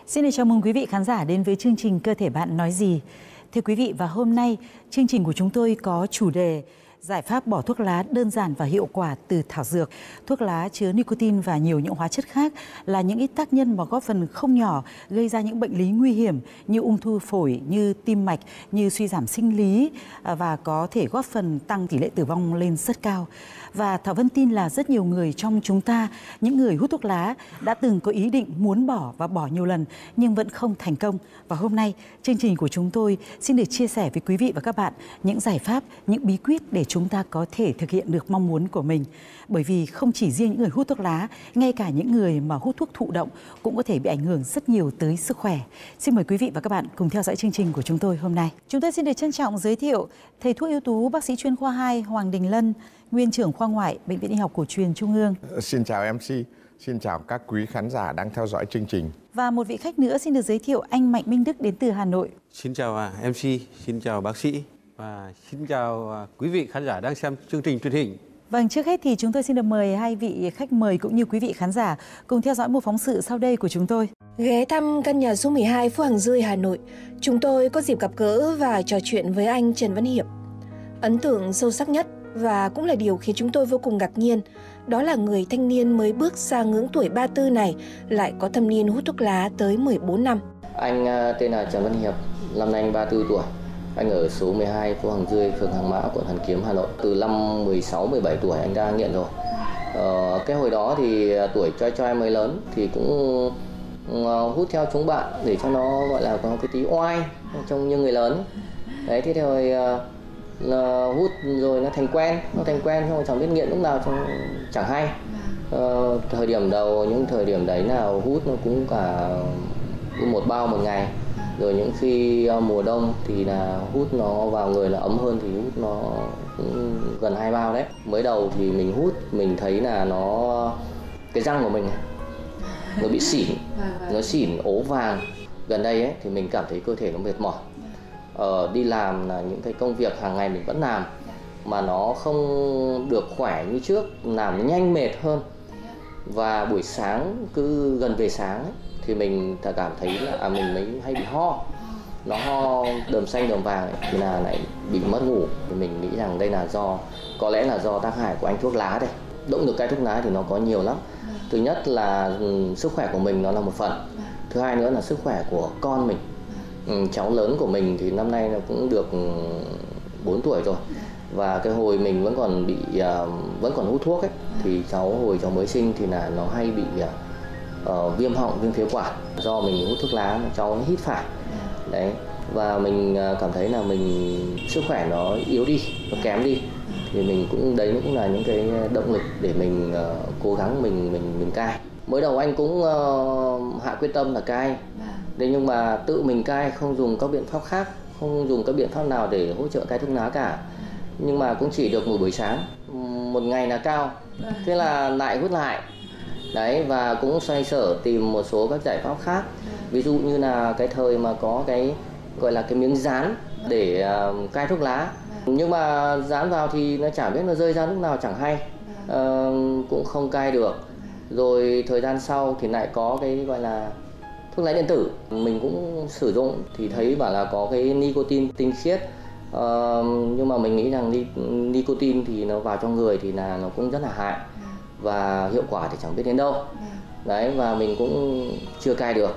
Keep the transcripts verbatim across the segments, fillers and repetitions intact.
Xin được chào mừng quý vị khán giả đến với chương trình Cơ thể bạn nói gì. Thưa quý vị, và hôm nay chương trình của chúng tôi có chủ đề giải pháp bỏ thuốc lá đơn giản và hiệu quả từ thảo dược. Thuốc lá chứa nicotine và nhiều những hóa chất khác là những ít tác nhân mà góp phần không nhỏ gây ra những bệnh lý nguy hiểm như ung thư phổi, như tim mạch, như suy giảm sinh lý và có thể góp phần tăng tỷ lệ tử vong lên rất cao. Và Thảo Vân tin là rất nhiều người trong chúng ta, những người hút thuốc lá đã từng có ý định muốn bỏ và bỏ nhiều lần nhưng vẫn không thành công. Và hôm nay, chương trình của chúng tôi xin được chia sẻ với quý vị và các bạn những giải pháp, những bí quyết để chúng ta có thể thực hiện được mong muốn của mình. Bởi vì không chỉ riêng những người hút thuốc lá, ngay cả những người mà hút thuốc thụ động cũng có thể bị ảnh hưởng rất nhiều tới sức khỏe. Xin mời quý vị và các bạn cùng theo dõi chương trình của chúng tôi hôm nay. Chúng tôi xin được trân trọng giới thiệu thầy thuốc ưu tú, bác sĩ chuyên khoa hai Hoàng Đình Lân, nguyên trưởng khoa ngoại Bệnh viện Y học Cổ truyền Trung ương. Xin chào em xê, xin chào các quý khán giả đang theo dõi chương trình. Và một vị khách nữa xin được giới thiệu anh Mạnh Minh Đức đến từ Hà Nội. Xin chào em xê, xin chào bác sĩ và xin chào quý vị khán giả đang xem chương trình truyền hình. Vâng, trước hết thì chúng tôi xin được mời hai vị khách mời cũng như quý vị khán giả cùng theo dõi một phóng sự sau đây của chúng tôi. Ghé thăm căn nhà số mười hai phố Hàng Dươi, Hà Nội, chúng tôi có dịp gặp gỡ và trò chuyện với anh Trần Văn Hiệp. Ấn tượng sâu sắc nhất và cũng là điều khiến chúng tôi vô cùng ngạc nhiên, đó là người thanh niên mới bước sang ngưỡng tuổi ba mươi tư này lại có thâm niên hút thuốc lá tới mười bốn năm. Anh tên là Trần Văn Hiệp, năm nay anh ba mươi tư tuổi. Anh ở số mười hai phố Hàng Dươi, phường Hàng Mã, quận Hoàn Kiếm, Hà Nội. Từ năm mười sáu mười bảy tuổi anh đã nghiện rồi. Ờ, cái hồi đó thì tuổi choi choi mới lớn thì cũng uh, hút theo chúng bạn để cho nó gọi là có cái tí oai trông như người lớn. Đấy, thế rồi uh, là hút rồi nó thành quen, nó thành quen xong rồi chẳng biết nghiện lúc nào chẳng, chẳng hay. Ờ, thời điểm đầu, những thời điểm đấy nào hút nó cũng cả một bao một ngày. Rồi những khi mùa đông thì là hút nó vào người là ấm hơn thì hút nó cũng gần hai bao đấy. Mới đầu thì mình hút mình thấy là nó cái răng của mình nó bị xỉn, nó xỉn ố vàng. Gần đây ấy thì mình cảm thấy cơ thể nó mệt mỏi. Ờ, đi làm là những cái công việc hàng ngày mình vẫn làm mà nó không được khỏe như trước, làm nó nhanh mệt hơn. Và buổi sáng cứ gần về sáng ấy, thì mình cảm thấy là à, mình mới hay bị ho, nó ho đờm xanh đờm vàng ấy, thì là lại bị mất ngủ. Thì mình nghĩ rằng đây là do, có lẽ là do tác hại của anh thuốc lá đây. Động lực cai thuốc lá thì nó có nhiều lắm. Thứ nhất là um, sức khỏe của mình nó là một phần. Thứ hai nữa là sức khỏe của con mình. Um, cháu lớn của mình thì năm nay nó cũng được bốn tuổi rồi. Và cái hồi mình vẫn còn bị uh, vẫn còn hút thuốc ấy, thì cháu hồi cháu mới sinh thì là nó hay bị uh, Uh, viêm họng, viêm phế quản do mình hút thuốc lá mà cháu hít phải đấy. Và mình uh, cảm thấy là mình sức khỏe nó yếu đi, nó kém đi, thì mình cũng đấy cũng là những cái động lực để mình uh, cố gắng mình mình mình cai. Mới đầu anh cũng uh, hạ quyết tâm là cai, thế nhưng mà tự mình cai, không dùng các biện pháp khác, không dùng các biện pháp nào để hỗ trợ cai thuốc lá cả. Nhưng mà cũng chỉ được một buổi sáng, một ngày là cao, thế là lại hút lại. Đấy, và cũng xoay sở tìm một số các giải pháp khác. Ví dụ như là cái thời mà có cái gọi là cái miếng dán để uh, cai thuốc lá. Nhưng mà dán vào thì nó chả biết nó rơi ra lúc nào chẳng hay, uh, cũng không cai được. Rồi thời gian sau thì lại có cái gọi là thuốc lá điện tử. Mình cũng sử dụng thì thấy bảo là có cái nicotine tinh khiết. Uh, nhưng mà mình nghĩ rằng ni nicotine thì nó vào trong người thì là nó cũng rất là hại. Và hiệu quả thì chẳng biết đến đâu. Đấy, và mình cũng chưa cai được.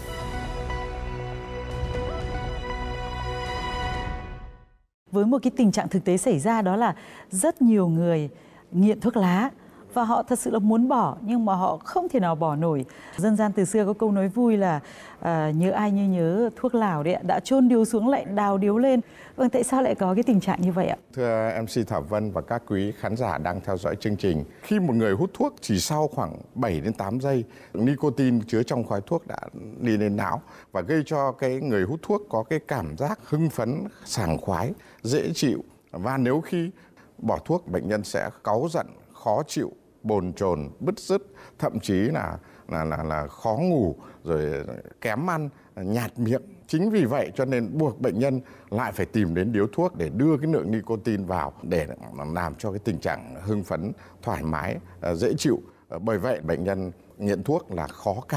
Với một cái tình trạng thực tế xảy ra, đó là rất nhiều người nghiện thuốc lá và họ thật sự là muốn bỏ nhưng mà họ không thể nào bỏ nổi. Dân gian từ xưa có câu nói vui là à, nhớ ai như nhớ thuốc lào đấy ạ, đã chôn điếu xuống lại đào điếu lên. Vâng, tại sao lại có cái tình trạng như vậy ạ? Thưa em xê Thảo Vân và các quý khán giả đang theo dõi chương trình, khi một người hút thuốc chỉ sau khoảng bảy đến tám giây, nicotine chứa trong khói thuốc đã đi lên não và gây cho cái người hút thuốc có cái cảm giác hưng phấn, sảng khoái, dễ chịu. Và nếu khi bỏ thuốc, bệnh nhân sẽ cáu giận, khó chịu, bồn chồn, bứt rứt, thậm chí là là là là khó ngủ, rồi kém ăn, nhạt miệng. Chính vì vậy cho nên buộc bệnh nhân lại phải tìm đến điếu thuốc để đưa cái lượng nicotine vào để làm cho cái tình trạng hưng phấn, thoải mái, dễ chịu. Bởi vậy bệnh nhân nghiện thuốc là khó cai.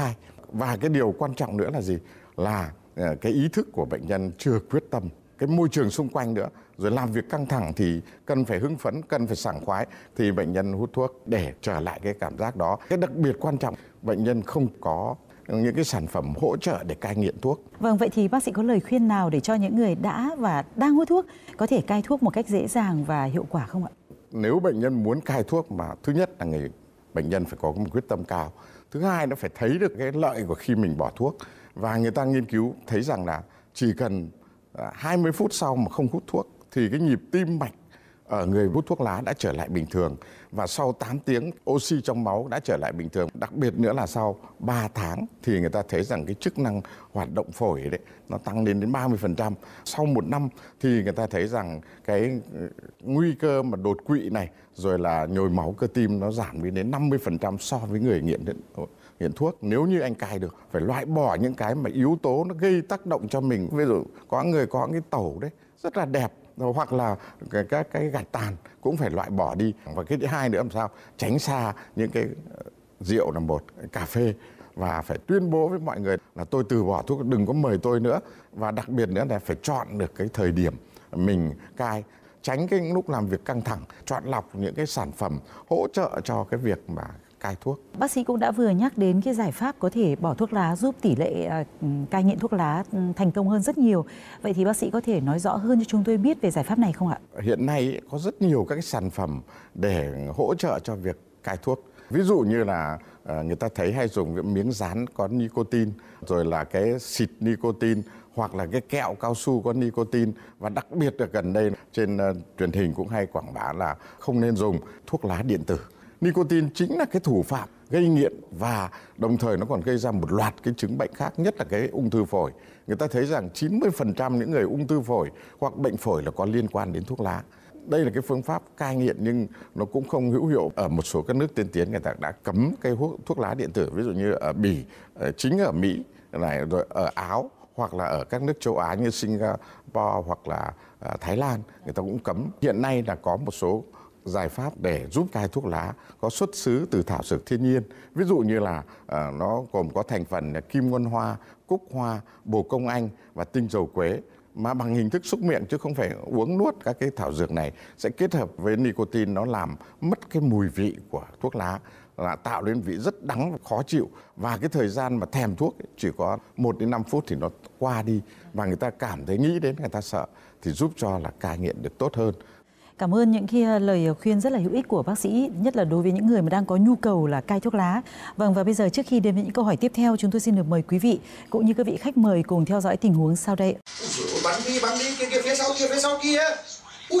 Và cái điều quan trọng nữa là gì? Là cái ý thức của bệnh nhân chưa quyết tâm, cái môi trường xung quanh nữa, rồi làm việc căng thẳng thì cần phải hưng phấn, cần phải sảng khoái thì bệnh nhân hút thuốc để trở lại cái cảm giác đó. Cái đặc biệt quan trọng, bệnh nhân không có những cái sản phẩm hỗ trợ để cai nghiện thuốc. Vâng, vậy thì bác sĩ có lời khuyên nào để cho những người đã và đang hút thuốc có thể cai thuốc một cách dễ dàng và hiệu quả không ạ? Nếu bệnh nhân muốn cai thuốc mà thứ nhất là người bệnh nhân phải có một quyết tâm cao. Thứ hai nó phải thấy được cái lợi của khi mình bỏ thuốc. Và người ta nghiên cứu thấy rằng là chỉ cần hai mươi phút sau mà không hút thuốc thì cái nhịp tim mạch ở người hút thuốc lá đã trở lại bình thường. Và sau tám tiếng oxy trong máu đã trở lại bình thường. Đặc biệt nữa là sau ba tháng thì người ta thấy rằng cái chức năng hoạt động phổi đấy nó tăng lên đến ba mươi phần trăm. Sau một năm thì người ta thấy rằng cái nguy cơ mà đột quỵ này rồi là nhồi máu cơ tim nó giảm đi đến năm mươi phần trăm so với người nghiện nghiện thuốc. Nếu như anh cai được, phải loại bỏ những cái mà yếu tố nó gây tác động cho mình. Ví dụ có người có cái tẩu đấy rất là đẹp, hoặc là cái, cái, cái gạt tàn cũng phải loại bỏ đi. Và cái thứ hai nữa làm sao? Tránh xa những cái rượu là một, cà phê. Và phải tuyên bố với mọi người là tôi từ bỏ thuốc, đừng có mời tôi nữa. Và đặc biệt nữa là phải chọn được cái thời điểm mình cai. Tránh cái lúc làm việc căng thẳng, chọn lọc những cái sản phẩm hỗ trợ cho cái việc mà cai thuốc. Bác sĩ cũng đã vừa nhắc đến cái giải pháp có thể bỏ thuốc lá giúp tỷ lệ cai nghiện thuốc lá thành công hơn rất nhiều. Vậy thì bác sĩ có thể nói rõ hơn cho chúng tôi biết về giải pháp này không ạ? Hiện nay có rất nhiều các cái sản phẩm để hỗ trợ cho việc cai thuốc. Ví dụ như là người ta thấy hay dùng cái miếng dán có nicotine, rồi là cái xịt nicotine, hoặc là cái kẹo cao su có nicotine. Và đặc biệt là gần đây trên uh, truyền hình cũng hay quảng bá là không nên dùng thuốc lá điện tử. Nicotine chính là cái thủ phạm gây nghiện và đồng thời nó còn gây ra một loạt cái chứng bệnh khác, nhất là cái ung thư phổi. Người ta thấy rằng chín mươi phần trăm những người ung thư phổi hoặc bệnh phổi là có liên quan đến thuốc lá. Đây là cái phương pháp cai nghiện nhưng nó cũng không hữu hiệu. Ở một số các nước tiên tiến người ta đã cấm cái thuốc lá điện tử, ví dụ như ở Bỉ, chính ở Mỹ này, rồi ở Áo, hoặc là ở các nước châu Á như Singapore hoặc là Thái Lan, người ta cũng cấm. Hiện nay là có một số giải pháp để giúp cai thuốc lá có xuất xứ từ thảo dược thiên nhiên. Ví dụ như là uh, nó gồm có thành phần kim ngân hoa, cúc hoa, bồ công anh và tinh dầu quế, mà bằng hình thức xúc miệng chứ không phải uống nuốt. Các cái thảo dược này sẽ kết hợp với nicotine, nó làm mất cái mùi vị của thuốc lá, là tạo nên vị rất đắng và khó chịu. Và cái thời gian mà thèm thuốc ấy, chỉ có một đến năm phút thì nó qua đi. Và người ta cảm thấy nghĩ đến, người ta sợ, thì giúp cho là cai nghiện được tốt hơn. Cảm ơn những cái lời khuyên rất là hữu ích của bác sĩ, nhất là đối với những người mà đang có nhu cầu là cai thuốc lá. Vâng, và bây giờ trước khi đến với những câu hỏi tiếp theo, chúng tôi xin được mời quý vị cũng như các vị khách mời cùng theo dõi tình huống sau đây. Ui, bắn đi, bắn đi, kia, kia, phía sau kia, phía sau kia. Ui.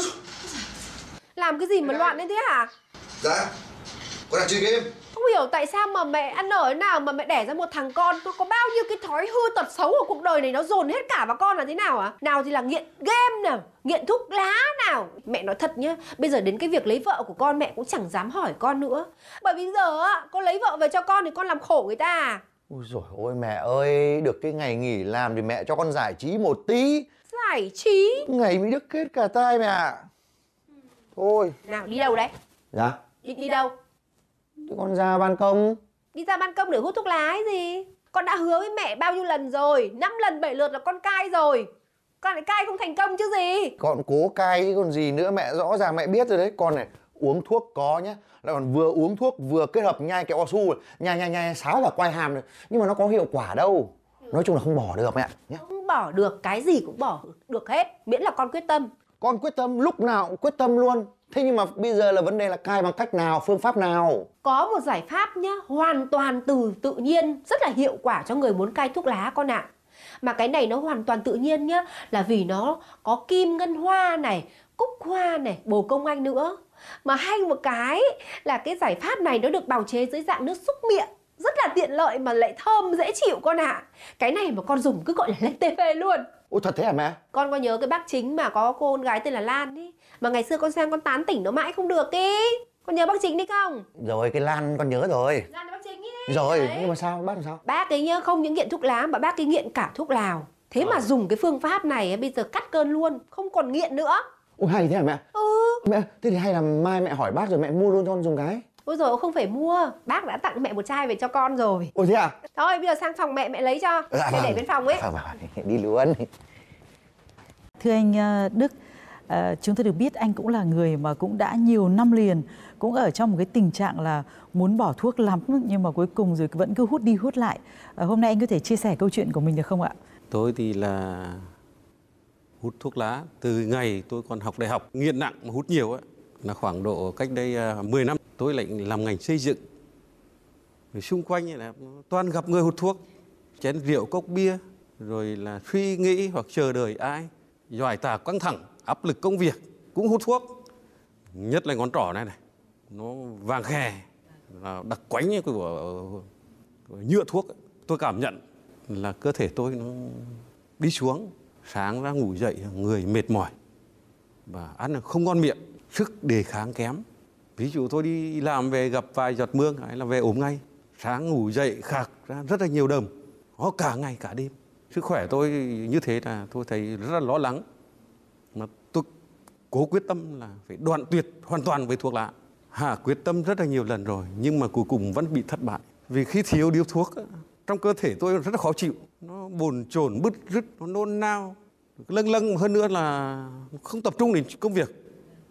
Làm cái gì mà loạn lên thế hả? Dạ, con đang chơi game. Không hiểu tại sao mà mẹ ăn ở thế nào mà mẹ đẻ ra một thằng con nó có bao nhiêu cái thói hư tật xấu ở cuộc đời này nó dồn hết cả vào con là thế nào à? Nào thì là nghiện game nào, nghiện thuốc lá nào. Mẹ nói thật nhá, bây giờ đến cái việc lấy vợ của con mẹ cũng chẳng dám hỏi con nữa. Bởi vì giờ á, con lấy vợ về cho con thì con làm khổ người ta à? Ôi dồi ôi mẹ ơi, được cái ngày nghỉ làm thì mẹ cho con giải trí một tí. Giải trí? Ngày mới đứt kết cả tai mẹ ạ. Thôi. Nào đi đâu đấy? Dạ? Đi, đi đâu? Thì con ra ban công. Đi ra ban công để hút thuốc lá ấy gì? Con đã hứa với mẹ bao nhiêu lần rồi, năm lần bảy lượt là con cai rồi. Con lại cai không thành công chứ gì. Con cố cai chứ còn gì nữa, mẹ rõ ràng mẹ biết rồi đấy. Con này uống thuốc có nhá, lại còn vừa uống thuốc vừa kết hợp nhai kẹo cao su, nhai nhai nhai sáo và quai hàm rồi. Nhưng mà nó có hiệu quả đâu. Nói chung là không bỏ được mẹ nhé. Không bỏ được, cái gì cũng bỏ được hết, miễn là con quyết tâm. Con quyết tâm, lúc nào cũng quyết tâm luôn. Thế nhưng mà bây giờ là vấn đề là cai bằng cách nào, phương pháp nào? Có một giải pháp nhá, hoàn toàn từ tự nhiên, rất là hiệu quả cho người muốn cai thuốc lá con ạ. Mà cái này nó hoàn toàn tự nhiên nhá, là vì nó có kim ngân hoa này, cúc hoa này, bồ công anh nữa. Mà hay một cái là cái giải pháp này nó được bào chế dưới dạng nước xúc miệng, rất là tiện lợi mà lại thơm dễ chịu con ạ. Cái này mà con dùng cứ gọi là lên tê phê luôn. Ôi thật thế hả mẹ? Con có nhớ cái bác Chính mà có cô con gái tên là Lan ý, mà ngày xưa con sang con tán tỉnh nó mãi không được ý. Con nhớ bác Chính đi không? Rồi cái Lan con nhớ rồi. Lan là bác Chính ý. Rồi đấy. Nhưng mà sao bác làm sao? Bác ấy nhá, không những nghiện thuốc lá mà bác ấy nghiện cả thuốc lào. Thế à. Mà dùng cái phương pháp này bây giờ cắt cơn luôn, không còn nghiện nữa. Ôi hay thế hả mẹ? Ừ. Mẹ, thế thì hay là mai mẹ hỏi bác rồi mẹ mua luôn cho con dùng cái. Ôi rồi không phải mua, bác đã tặng mẹ một chai về cho con rồi. Ôi thế à? Thôi bây giờ sang phòng mẹ, mẹ lấy cho. Dạ, Để vâng. để bên phòng ấy. Vâng, vâng, đi luôn. Thưa anh ờ, Đức, ờ, chúng tôi được biết anh cũng là người mà cũng đã nhiều năm liền cũng ở trong một cái tình trạng là muốn bỏ thuốc lắm nhưng mà cuối cùng rồi vẫn cứ hút đi hút lại. Ờ, hôm nay anh có thể chia sẻ câu chuyện của mình được không ạ? Tôi thì là hút thuốc lá từ ngày tôi còn học đại học, nghiện nặng mà hút nhiều ấy, là khoảng độ cách đây mười năm. Tôi lại làm ngành xây dựng. Rồi xung quanh là toàn gặp người hút thuốc, chén rượu cốc bia, rồi là suy nghĩ hoặc chờ đợi ai, giải tỏa căng thẳng, áp lực công việc cũng hút thuốc. Nhất là ngón trỏ này này, nó vàng khè, là đặc quánh của, của, của nhựa thuốc. Tôi cảm nhận là cơ thể tôi nó đi xuống, sáng ra ngủ dậy người mệt mỏi và ăn không ngon miệng, sức đề kháng kém. Ví dụ tôi đi làm về gặp vài giọt mưa hay là về ốm ngay, sáng ngủ dậy khạc ra rất là nhiều đờm, nó cả ngày cả đêm. Sức khỏe tôi như thế là tôi thấy rất là lo lắng, mà tôi cố quyết tâm là phải đoạn tuyệt hoàn toàn với thuốc lá. Hà quyết tâm rất là nhiều lần rồi nhưng mà cuối cùng vẫn bị thất bại, vì khi thiếu điếu thuốc trong cơ thể tôi rất là khó chịu, nó bồn chồn bứt rứt, nó nôn nao, lâng lâng, hơn nữa là không tập trung đến công việc.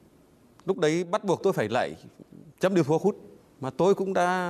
Lúc đấy bắt buộc tôi phải lại chấm điếu thuốc hút, mà tôi cũng đã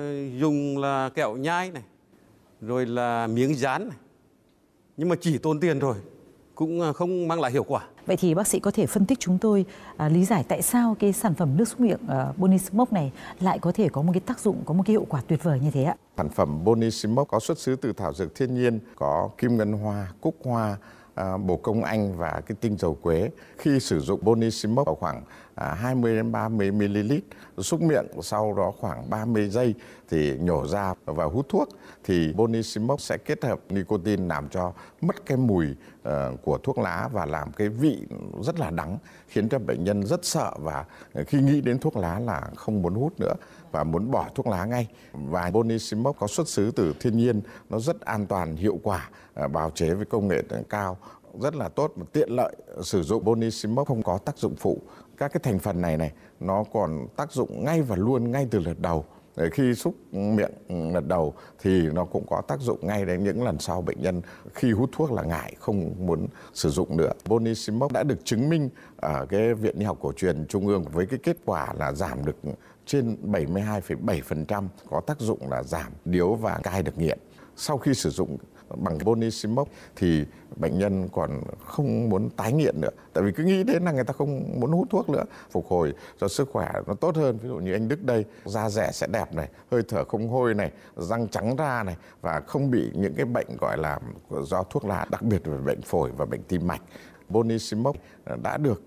dùng là kẹo nhai này, rồi là miếng dán này, nhưng mà chỉ tốn tiền rồi, cũng không mang lại hiệu quả. Vậy thì bác sĩ có thể phân tích chúng tôi à, lý giải tại sao cái sản phẩm nước súc miệng uh, Bonnie Smoke này lại có thể có một cái tác dụng, có một cái hiệu quả tuyệt vời như thế ạ? Sản phẩm Bonnie Smoke có xuất xứ từ thảo dược thiên nhiên, có kim ngân hoa, cúc hoa, à, bồ công anh và cái tinh dầu quế. Khi sử dụng Bonnie Smoke vào khoảng à, hai mươi đến ba mươi mi li lít xúc miệng, sau đó khoảng ba mươi giây thì nhổ ra và hút thuốc, thì Bonnie Smoke sẽ kết hợp nicotine làm cho mất cái mùi uh, của thuốc lá và làm cái vị rất là đắng, khiến cho bệnh nhân rất sợ và khi nghĩ đến thuốc lá là không muốn hút nữa và muốn bỏ thuốc lá ngay. Và Bonnie Smoke có xuất xứ từ thiên nhiên, nó rất an toàn, hiệu quả, uh, bào chế với công nghệ cao, rất là tốt và tiện lợi. Sử dụng Bonnie Smoke không có tác dụng phụ. Các cái thành phần này này nó còn tác dụng ngay và luôn ngay từ lần đầu. Khi xúc miệng lần đầu thì nó cũng có tác dụng ngay đến những lần sau. Bệnh nhân khi hút thuốc là ngại, không muốn sử dụng nữa. Bonnie Smoke đã được chứng minh ở cái Viện Y học cổ truyền Trung ương với cái kết quả là giảm được trên bảy mươi hai phẩy bảy phần trăm, có tác dụng là giảm điếu và cai được nghiện. Sau khi sử dụng bằng Bonnie Smoke thì bệnh nhân còn không muốn tái nghiện nữa, tại vì cứ nghĩ đến là người ta không muốn hút thuốc nữa, phục hồi cho sức khỏe nó tốt hơn. Ví dụ như anh Đức đây, da rẻ sẽ đẹp này, hơi thở không hôi này, răng trắng ra này, và không bị những cái bệnh gọi là do thuốc lá, đặc biệt là bệnh phổi và bệnh tim mạch. Bonnie Smoke đã được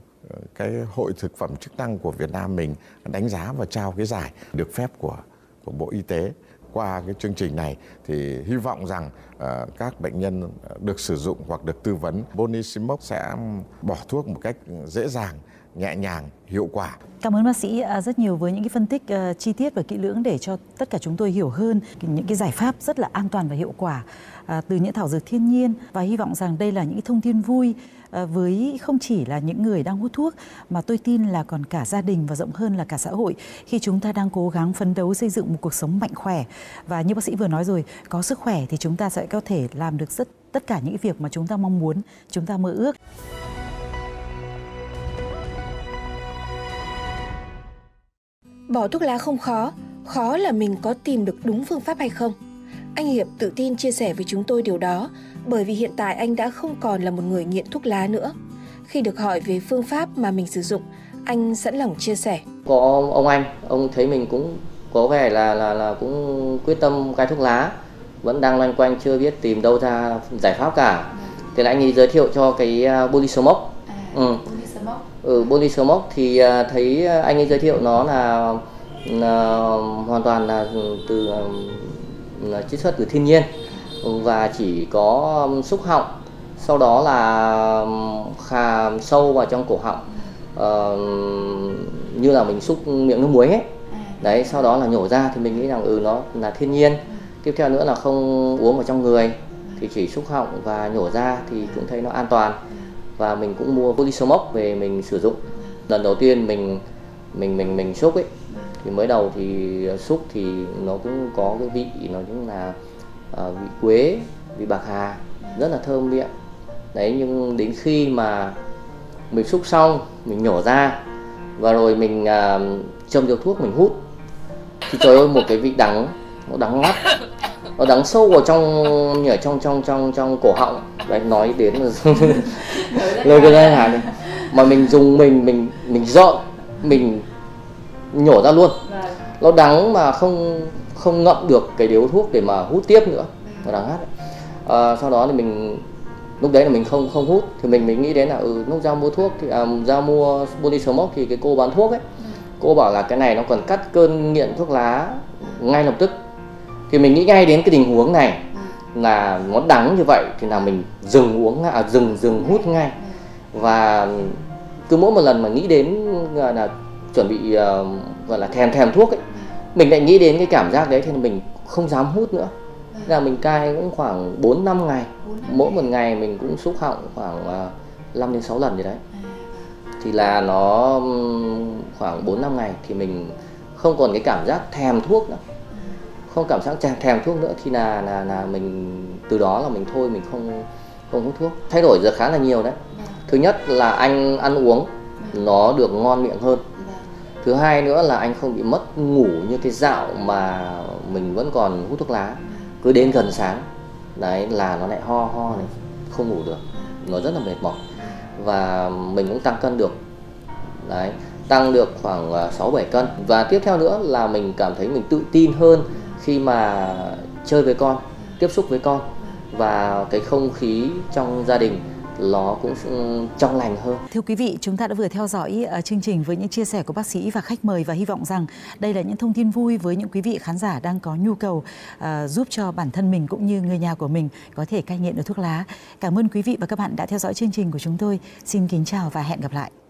cái Hội Thực phẩm Chức năng của Việt Nam mình đánh giá và trao cái giải được phép của của Bộ Y tế. Qua cái chương trình này thì hy vọng rằng uh, các bệnh nhân được sử dụng hoặc được tư vấn Bonnie Smoke sẽ bỏ thuốc một cách dễ dàng, nhẹ nhàng, hiệu quả. Cảm ơn bác sĩ rất nhiều với những cái phân tích uh, chi tiết và kỹ lưỡng để cho tất cả chúng tôi hiểu hơn những cái giải pháp rất là an toàn và hiệu quả uh, từ những thảo dược thiên nhiên, và hy vọng rằng đây là những cái thông tin vui uh, với không chỉ là những người đang hút thuốc mà tôi tin là còn cả gia đình và rộng hơn là cả xã hội, khi chúng ta đang cố gắng phấn đấu xây dựng một cuộc sống mạnh khỏe. Và như bác sĩ vừa nói rồi, có sức khỏe thì chúng ta sẽ có thể làm được rất tất cả những việc mà chúng ta mong muốn, chúng ta mơ ước. Bỏ thuốc lá không khó, khó là mình có tìm được đúng phương pháp hay không. Anh Hiệp tự tin chia sẻ với chúng tôi điều đó, bởi vì hiện tại anh đã không còn là một người nghiện thuốc lá nữa. Khi được hỏi về phương pháp mà mình sử dụng, anh sẵn lòng chia sẻ. Có ông anh, ông thấy mình cũng có vẻ là là là cũng quyết tâm cai thuốc lá, vẫn đang loanh quanh chưa biết tìm đâu ra giải pháp cả. Thì là anh ấy giới thiệu cho cái Bonnie Smoke. Ừ. Ừ, Bonnie Smoke thì thấy anh ấy giới thiệu nó là, là hoàn toàn là từ là chiết xuất từ thiên nhiên và chỉ có xúc họng, sau đó là khà sâu vào trong cổ họng, uh, như là mình xúc miệng nước muối ấy. Đấy, sau đó là nhổ ra thì mình nghĩ rằng ừ nó là thiên nhiên. Tiếp theo nữa là không uống vào trong người, thì chỉ xúc họng và nhổ ra thì cũng thấy nó an toàn. Và mình cũng mua Bonnie Smoke về mình sử dụng. Lần đầu tiên mình mình mình mình xúc ấy Thì mới đầu thì xúc thì nó cũng có cái vị, nó cũng là uh, vị quế, vị bạc hà, rất là thơm miệng. Đấy, nhưng đến khi mà mình xúc xong, mình nhổ ra và rồi mình uh, châm điếu thuốc mình hút thì trời ơi, một cái vị đắng, nó đắng ngắt, nó đắng sâu vào trong ở trong trong trong trong cổ họng. Đấy, nói đến lời cái này này mà mình dùng mình mình mình rợn, mình nhổ ra luôn. Nó đắng mà không không ngậm được cái điếu thuốc để mà hút tiếp nữa, nó đắng ngắt. À, sau đó thì mình lúc đấy là mình không không hút thì mình mình nghĩ đến là ừ, lúc ra mua thuốc thì à, ra mua body smoke thì cái cô bán thuốc ấy, cô bảo là cái này nó còn cắt cơn nghiện thuốc lá ngay lập tức. Thì mình nghĩ ngay đến cái tình huống này là nó đắng như vậy thì là mình dừng uống, à, dừng dừng hút ngay. Và cứ mỗi một lần mà nghĩ đến là, là chuẩn bị uh, gọi là thèm thèm thuốc ấy, mình lại nghĩ đến cái cảm giác đấy thì mình không dám hút nữa. Là mình cai cũng khoảng bốn năm ngày, mỗi một ngày mình cũng xúc họng khoảng uh, năm đến sáu lần gì đấy. Thì là nó khoảng bốn năm ngày thì mình không còn cái cảm giác thèm thuốc nữa, không cảm giác thèm thuốc nữa, thì là là là mình từ đó là mình thôi, mình không không hút thuốc. Thay đổi giờ khá là nhiều đấy. Thứ nhất là anh ăn uống nó được ngon miệng hơn. Thứ hai nữa là anh không bị mất ngủ như cái dạo mà mình vẫn còn hút thuốc lá. Cứ đến gần sáng đấy là nó lại ho ho này, không ngủ được, nó rất là mệt mỏi. Và mình cũng tăng cân được. Đấy, tăng được khoảng sáu bảy cân. Và tiếp theo nữa là mình cảm thấy mình tự tin hơn khi mà chơi với con, tiếp xúc với con, và cái không khí trong gia đình nó cũng trong lành hơn. Thưa quý vị, chúng ta đã vừa theo dõi uh, chương trình với những chia sẻ của bác sĩ và khách mời, và hy vọng rằng đây là những thông tin vui với những quý vị khán giả đang có nhu cầu uh, giúp cho bản thân mình cũng như người nhà của mình có thể cai nghiện được thuốc lá. Cảm ơn quý vị và các bạn đã theo dõi chương trình của chúng tôi. Xin kính chào và hẹn gặp lại.